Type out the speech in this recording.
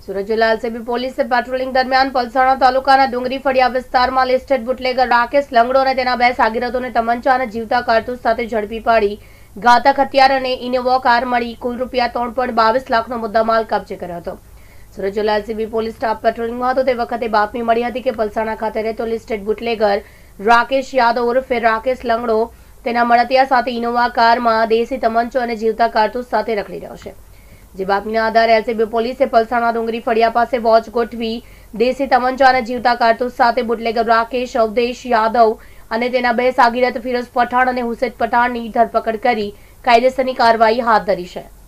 સુરત જિલ્લા એલસીબી પોલીસે પેટ્રોલિંગ દરમિયાન પલસાણા તાલુકાના ડુંગરી ફળિયા વિસ્તારમાં લિસ્ટેડ બુટલેગર રાકેશ લંગડો અને તેના બે સાગીરતોને તમંચા અને જીવતા કારતૂસ સાથે ઝડપી પાડી ઘાતક હથિયાર અને ઇનોવા કાર મળી કુલ રૂપિયા 3.22 લાખનો મુદ્દામાલ કબજે કર્યો હતો। સુરત જિલ્લા એલસીબી પોલીસ સ્ટાફ પેટ્રોલિંગમાં હતો તે વખતે બાતમી મળી હતી કે પલસાણા ખાતે રહેતો લિસ્ટેડ બુટલેગર રાકેશ યાદવ ઉર્ફે રાકેશ લંગડો તેના મળતિયા સાથે ઇનોવા કારમાં દેશી તમંચો અને જીવતા કારતૂસ સાથે રખડી રહ્યો છે। જે બાતમીના આધારે એલસીબી પોલીસે પલસાણા ડુંગરી ફળિયા પાસે વોચ ગોઠવી દેશી તમંચા અને જીવતા કારતૂસ સાથે બુટલેગર રાકેશ અવધેશ યાદવ અને તેના બે સાગીરત ફિરોઝ પઠાણ અને હુસૈન પઠાણની ધરપકડ કરી કાયદેસરની કાર્યવાહી હાથ ધરી છે।